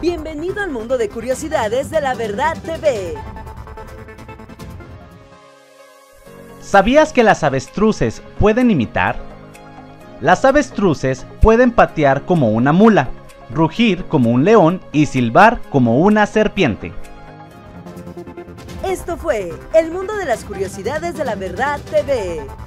Bienvenido al mundo de curiosidades de La Verdad TV. ¿Sabías que las avestruces pueden imitar? Las avestruces pueden patear como una mula, rugir como un león y silbar como una serpiente. Esto fue el mundo de las curiosidades de La Verdad TV.